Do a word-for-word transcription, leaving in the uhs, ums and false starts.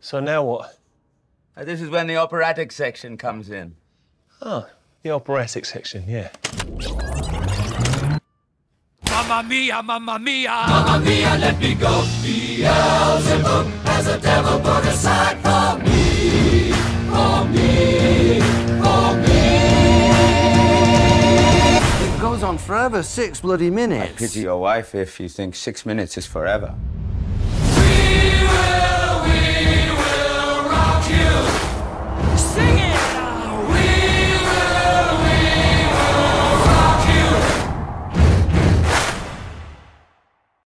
So now what? Uh, this is when the operatic section comes in. Oh, the operatic section, yeah. Mamma mia, mamma mia! Mamma mia, let me go. Beelzebub has a devil put aside for me, for me, for me. It goes on forever, six bloody minutes. I pity your wife if you think six minutes is forever. We will, we will rock you. Sing it!